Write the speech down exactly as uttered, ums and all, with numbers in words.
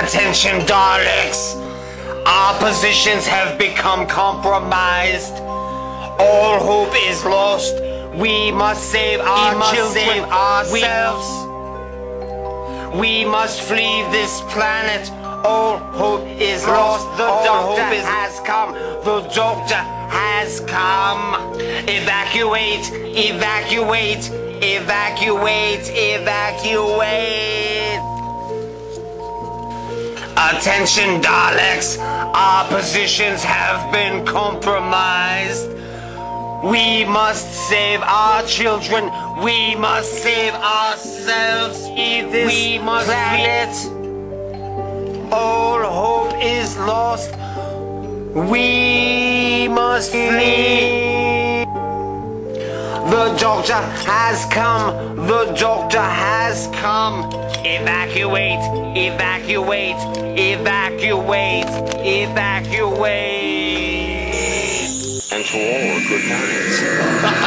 Attention, Daleks! Our positions have become compromised. All hope is lost. We must save our must children, save ourselves. We, we must flee this planet. All hope is lost. The All doctor hope is- has come. The doctor has come. Evacuate, evacuate, evacuate, evacuate. Attention, Daleks. Our positions have been compromised. We must save our children. We must save ourselves. This we must planet. All hope is lost. We must flee. The doctor has come. The doctor has come. Evacuate, evacuate, evacuate, evacuate. And to all, good night.